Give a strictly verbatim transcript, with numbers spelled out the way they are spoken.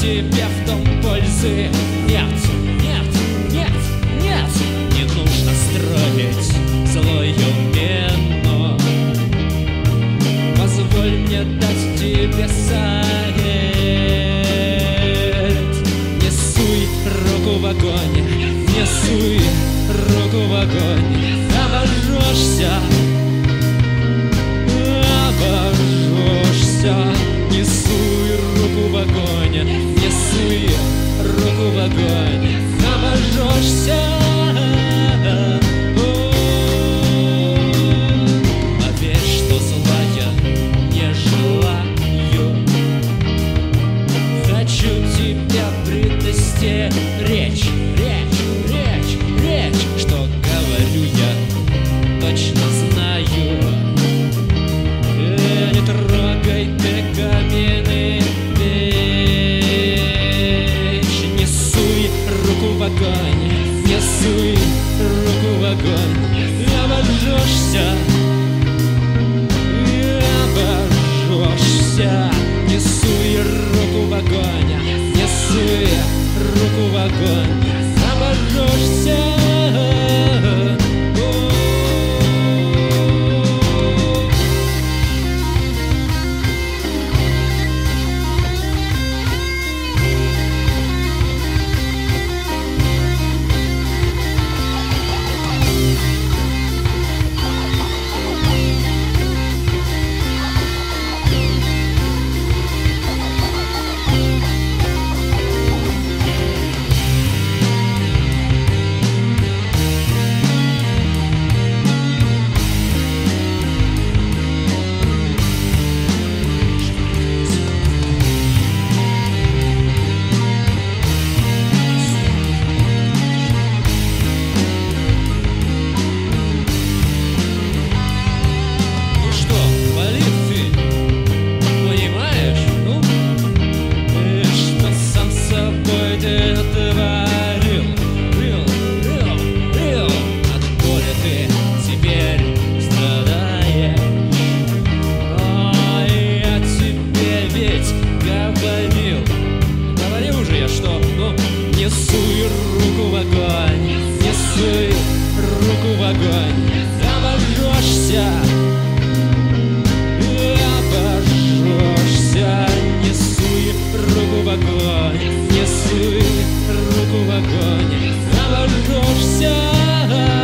тебе в том пользы нет, нет, нет, нет. Не нужно строить злую мину. Позволь мне дать тебе совет. Не суй руку в огонь, не суй руку в огонь. Обожжешься, обожжешься. Не суй руку в огонь, не суй руку в огонь. Обожжешься. Поверь, что зла я не желаю. Хочу тебя предостеречь, речь, речь, речь. Что говорю я, точно знаю. Не трогай ты каменный печь. Не суй руку в огонь, не суй руку в огонь. Обожжешься, обожжешься. Не суй руку в огонь, не суй руку в огонь. Обожжешься. Не суй руку в огонь, обожжешься.